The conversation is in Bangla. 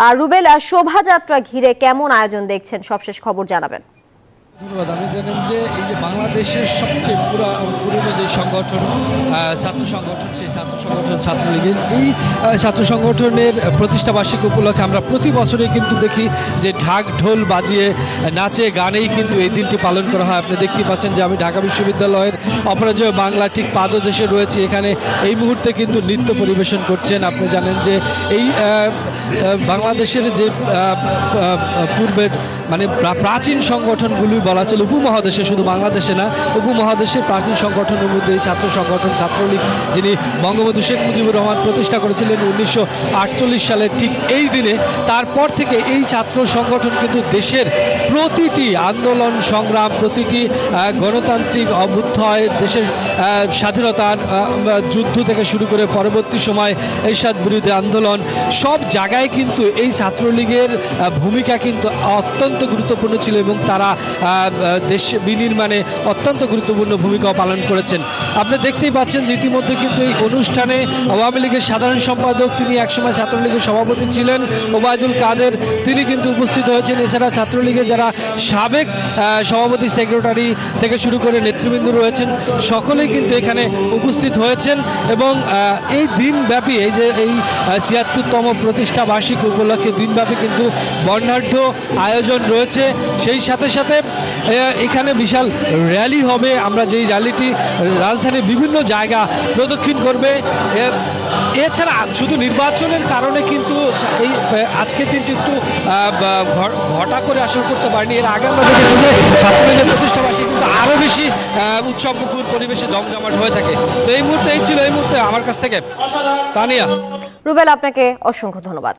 রুবেল, শোভাযাত্রা ঘিরে কেমন আয়োজন দেখছেন, সবশেষ খবর জানাবেন। ধন্যবাদ। আমি জানেন যে এই যে বাংলাদেশের সবচেয়ে পুরনো যে সংগঠন ছাত্র সংগঠন, সেই ছাত্র সংগঠন ছাত্রলীগের এই ছাত্র সংগঠনের প্রতিষ্ঠা বার্ষিকী উপলক্ষে আমরা প্রতি বছরই কিন্তু দেখি যে ঢাক ঢোল বাজিয়ে নাচে গানেই কিন্তু এই দিনটি পালন করা হয়। আপনি দেখতেই পাচ্ছেন যে আমি ঢাকা বিশ্ববিদ্যালয়ের অপরাজয় বাংলা ঠিক পাদদেশে রয়েছি। এখানে এই মুহূর্তে কিন্তু নৃত্য পরিবেশন করছেন। আপনি জানেন যে এই বাংলাদেশের যে পূর্বের মানে প্রাচীন সংগঠনগুলি বলা চলে উপমহাদেশে, শুধু বাংলাদেশে না, উপমহাদেশের প্রাচীন সংগঠনের মধ্যে এই ছাত্র সংগঠন ছাত্রলীগ, যিনি বঙ্গবন্ধু শেখ মুজিবুর রহমান প্রতিষ্ঠা করেছিলেন 1948 সালে, ঠিক এই দিনে তারপর থেকে এই ছাত্র সংগঠন কিন্তু দেশের প্রতিটি আন্দোলন সংগ্রাম, প্রতিটি গণতান্ত্রিক অভ্যুদয়, দেশের স্বাধীনতার যুদ্ধ থেকে শুরু করে পরবর্তী সময় এরশাদ বিরোধী আন্দোলন, সব জায়গায় কিন্তু এই ছাত্রলীগের ভূমিকা কিন্তু অত্যন্ত গুরুত্বপূর্ণ ছিল এবং তারা দেশ বিনির্মাণে অত্যন্ত গুরুত্বপূর্ণ ভূমিকাও পালন করেছেন। আপনি দেখতেই পাচ্ছেন যে ইতিমধ্যে কিন্তু এই অনুষ্ঠানে আওয়ামী লীগের সাধারণ সম্পাদক, তিনি একসময় ছাত্রলীগের সভাপতি ছিলেন, ওবায়দুল কাদের, তিনি কিন্তু উপস্থিত হয়েছেন। এছাড়া ছাত্রলীগের যারা সাবেক সভাপতি, সেক্রেটারি থেকে শুরু করে নেতৃবৃন্দ রয়েছেন, সকলেই কিন্তু এখানে উপস্থিত হয়েছেন এবং এই দিনব্যাপী এই যে এই ৭৬তম প্রতিষ্ঠা বার্ষিকী উপলক্ষে দিনব্যাপী কিন্তু বর্ণাঢ্য আয়োজন রয়েছে। সেই সাথে সাথে এখানে বিশাল র্যালি হবে। আমরা যেই র্যালিটি রাজধানীর বিভিন্ন জায়গা প্রদক্ষিণ করবে। এছাড়া শুধু নির্বাচনের কারণে কিন্তু এই আজকের দিনটি একটু ঘটা করে আসলে করতে পারেনি। এর আগে আমরা দেখেছি যে ছাত্রলীগের প্রতিষ্ঠা বার্ষিকী কিন্তু আরও বেশি উৎসবমুখর পরিবেশে জমজমাট হয়ে থাকে। তো এই মুহূর্তে আমার কাছ থেকে তানিয়া। রুবেল, আপনাকে অসংখ্য ধন্যবাদ।